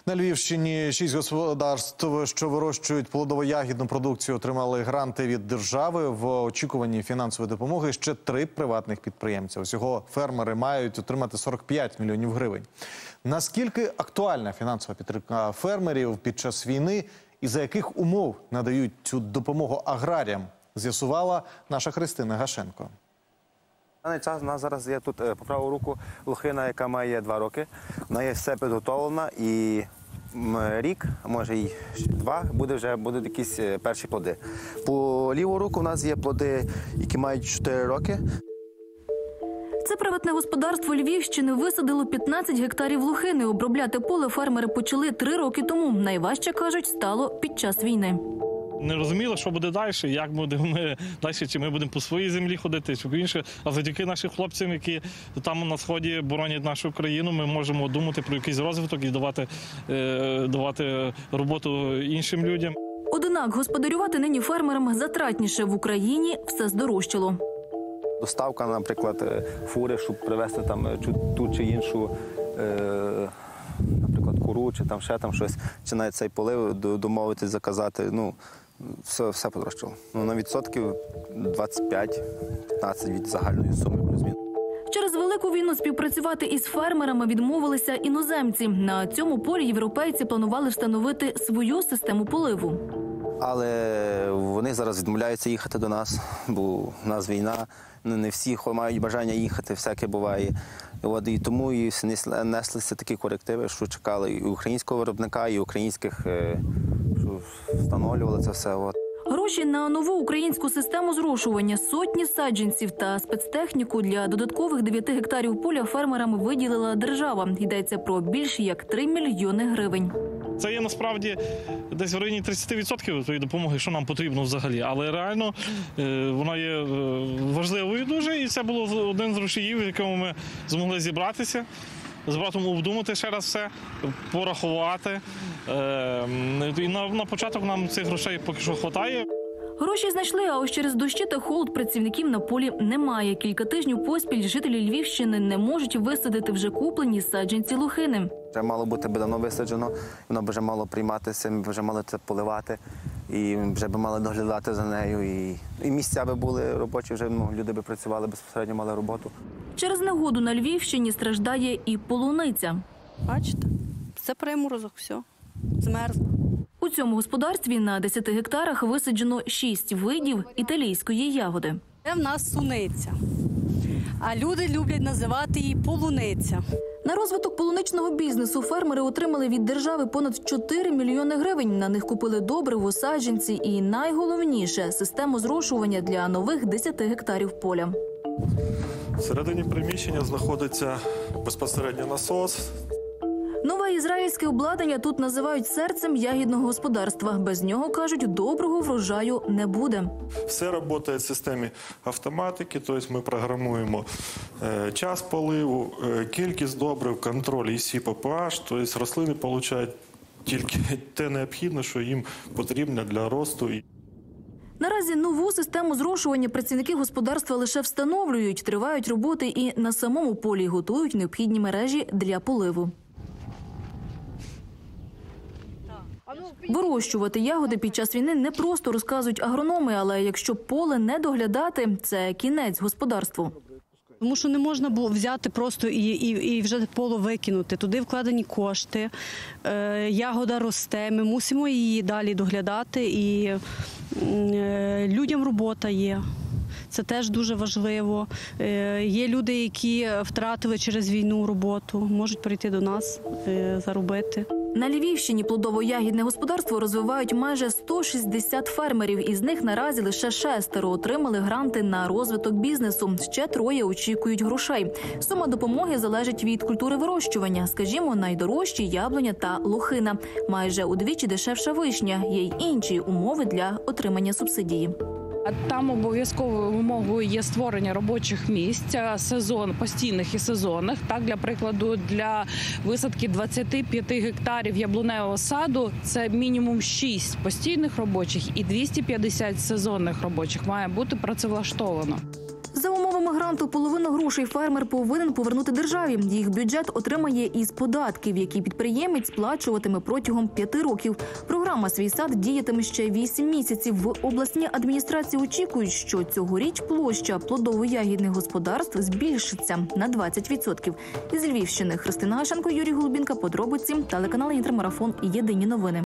На Львівщині 6 господарств, що вирощують плодово-ягідну продукцію, отримали гранти від держави. В очікуванні фінансової допомоги ще 3 приватних підприємця. Усього фермери мають отримати 45 мільйонів гривень. Наскільки актуальна фінансова підтримка фермерів під час війни і за яких умов надають цю допомогу аграріям, з'ясувала наша Христина Гашенко. На даний час у нас зараз є тут по праву руку лохина, яка має 2 роки. Вона є все підготовлена і рік, а може й 2, будуть якісь перші плоди. По ліву руку у нас є плоди, які мають 4 роки. Це приватне господарство Львівщини висадило 15 гектарів лохини. Обробляти поле фермери почали 3 роки тому. Найважче, кажуть, стало під час війни. Не розуміли, що буде далі, як будемо ми далі, чи ми будемо по своїй землі ходити, чи інше. А завдяки нашим хлопцям, які там на сході боронять нашу країну, ми можемо думати про якийсь розвиток і давати роботу іншим людям. Однак господарювати нині фермерам затратніше. В Україні все здорожчало. Доставка, наприклад, фури, щоб привезти там ту чи іншу, наприклад, куру, чи там ще там щось, чи навіть цей полив домовитись, заказати, все подорожчало. На відсотків 25-15 від загальної суми плюс-мінус. Через велику війну співпрацювати із фермерами відмовилися іноземці. На цьому полі європейці планували встановити свою систему поливу. Але вони зараз відмовляються їхати до нас, бо в нас війна, не всі мають бажання їхати, всяке буває. І тому і неслися такі корективи, що чекали і українського виробника, і українських, що встановлювали це все. Гроші на нову українську систему зрошування, сотні саджанців та спецтехніку для додаткових 9 гектарів поля фермерам виділила держава. Йдеться про більше як 3 мільйони гривень. Це є насправді десь в районі 30% тої допомоги, що нам потрібно взагалі. Але реально вона є важливою дуже, і це було один з рушіїв, в якому ми змогли зібратися, з братом обдумати ще раз все, порахувати. І на початок нам цих грошей поки що вистачає. Гроші знайшли, а ось через дощі та холод працівників на полі немає. Кілька тижнів поспіль жителі Львівщини не можуть висадити вже куплені саджанці лохини. Вже мало бути давно висаджено, воно б вже мало прийматися, ми вже мали це поливати, і вже б мали доглядати за нею. І місця би були робочі, вже люди б працювали, безпосередньо мали роботу. Через негоду на Львівщині страждає і полуниця. Бачите, це приморозок, все, змерзло. У цьому господарстві на 10 гектарах висаджено 6 видів італійської ягоди. Це в нас суниця, а люди люблять називати її полуниця. На розвиток полуничного бізнесу фермери отримали від держави понад 4 мільйони гривень. На них купили добриво, саджанці і, найголовніше, систему зрошування для нових 10 гектарів поля. Всередині приміщення знаходиться безпосередньо насос. Нове ізраїльське обладнання тут називають серцем ягідного господарства. Без нього, кажуть, доброго врожаю не буде. Все працює в системі автоматики, тобто ми програмуємо час поливу, кількість добрив, контроль ІСІ по pH, тобто рослини отримують тільки те необхідне, що їм потрібно для росту. Наразі нову систему зрошування працівники господарства лише встановлюють, тривають роботи і на самому полі готують необхідні мережі для поливу. Вирощувати ягоди під час війни не просто, розказують агрономи, але якщо поле не доглядати – це кінець господарству. Тому що не можна було взяти просто і вже поле викинути. Туди вкладені кошти, ягода росте, ми мусимо її далі доглядати, і людям робота є. Це теж дуже важливо. Є люди, які втратили через війну роботу, можуть прийти до нас, заробити. На Львівщині плодово-ягідне господарство розвивають майже 160 фермерів. Із них наразі лише 6 отримали гранти на розвиток бізнесу. Ще 3 очікують грошей. Сума допомоги залежить від культури вирощування. Скажімо, найдорожчі – яблуня та лохина. Майже удвічі дешевша вишня. Є й інші умови для отримання субсидії. Там обов'язковою вимогою є створення робочих місць, постійних і сезонних. Так, для прикладу, для висадки 25 гектарів яблуневого саду це мінімум 6 постійних робочих і 250 сезонних робочих має бути працевлаштовано. За умовами гранту гранту половину грошей фермер повинен повернути державі. Їх бюджет отримає із податків, які підприємець сплачуватиме протягом 5 років. Програма «Свій сад» діятиме ще 8 місяців. В обласній адміністрації очікують, що цьогоріч площа плодово-ягідних господарств збільшиться на 20%. Із Львівщини Христина Гашенко, Юрій Голубінка, подробиці, телеканал «Інтермарафон», єдині новини.